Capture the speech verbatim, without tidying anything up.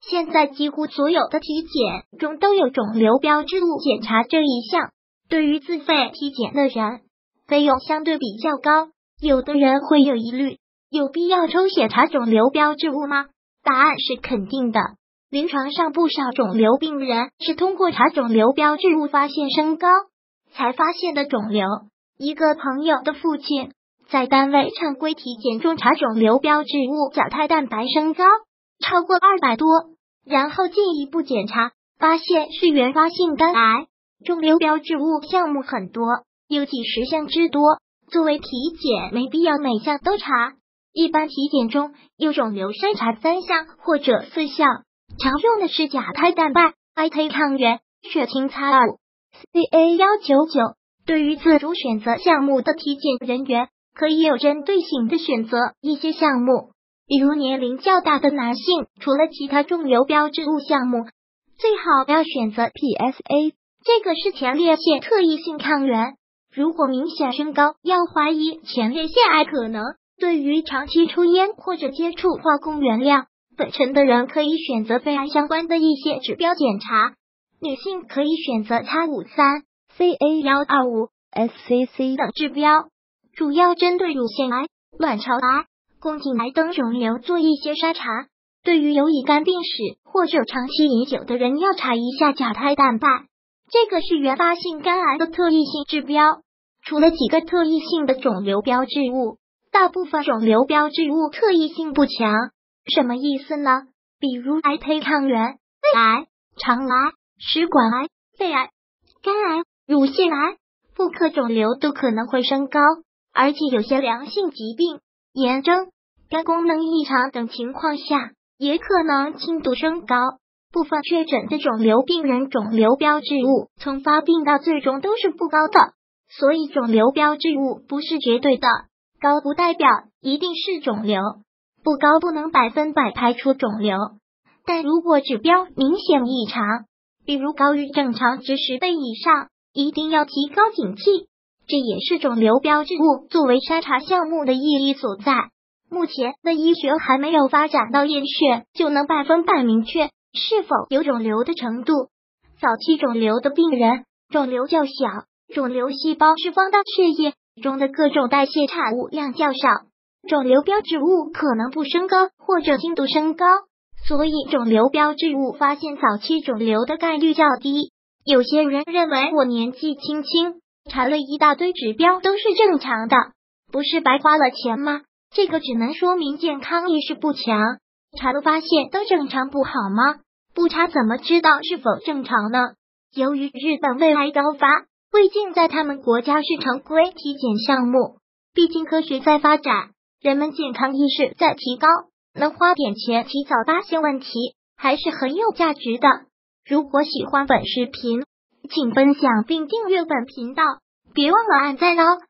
现在几乎所有的体检中都有肿瘤标志物检查这一项，对于自费体检的人，费用相对比较高。有的人会有疑虑，有必要抽血查肿瘤标志物吗？答案是肯定的。临床上不少肿瘤病人是通过查肿瘤标志物发现升高，才发现的肿瘤。一个朋友的父亲在单位常规体检中查肿瘤标志物甲胎蛋白升高，超过二百多，然后进一步检查，发现是原发性肝癌。肿瘤标志物项目很多，有几十项之多，作为体检没必要每项都查。一般体检中有肿瘤筛查三项或者四项，常用的是甲胎蛋白、I T 抗原、血清参二 C A 一九九。对于自主选择项目的体检人员，可以有针对性的选择一些项目，比如年龄较大的男性，除了其他肿瘤标志物项目，最好要选择 P S A， 这个是前列腺特异性抗原。如果明显升高，要怀疑前列腺癌可能。对于长期抽烟或者接触化工原料、粉尘的人，可以选择肺癌相关的一些指标检查。女性可以选择 X 五十三、C A 一二五、S C C 等指标，主要针对乳腺癌、卵巢癌、宫颈癌等肿瘤做一些筛查。对于有乙肝病史或者长期饮酒的人，要查一下甲胎蛋白，这个是原发性肝癌的特异性指标。除了几个特异性的肿瘤标志物，大部分肿瘤标志物特异性不强。什么意思呢？比如 I T 抗原、胃癌、肠癌、食管癌、肺癌、肝癌、乳腺癌、妇科肿瘤都可能会升高，而且有些良性疾病、炎症、肝功能异常等情况下，也可能轻度升高。部分确诊的肿瘤病人肿瘤标志物从发病到最终都是不高的，所以肿瘤标志物不是绝对的，高不代表一定是肿瘤，不高不能百分百排除肿瘤。但如果指标明显异常，比如高于正常值十倍以上，一定要提高警惕。这也是肿瘤标志物作为筛查项目的意义所在。目前的医学还没有发展到验血就能百分百明确是否有肿瘤的程度。早期肿瘤的病人，肿瘤较小，肿瘤细胞释放到血液中的各种代谢产物量较少，肿瘤标志物可能不升高或者轻度升高，所以肿瘤标志物发现早期肿瘤的概率较低。有些人认为我年纪轻轻，查了一大堆指标都是正常的，不是白花了钱吗？这个只能说明健康意识不强。查了发现都正常不好吗？不查怎么知道是否正常呢？由于日本胃癌高发，胃镜在他们国家是常规体检项目，毕竟科学在发展，人们健康意识在提高，能花点钱提早发现问题，还是很有价值的。如果喜欢本视频，请分享并订阅本频道，别忘了按赞哦。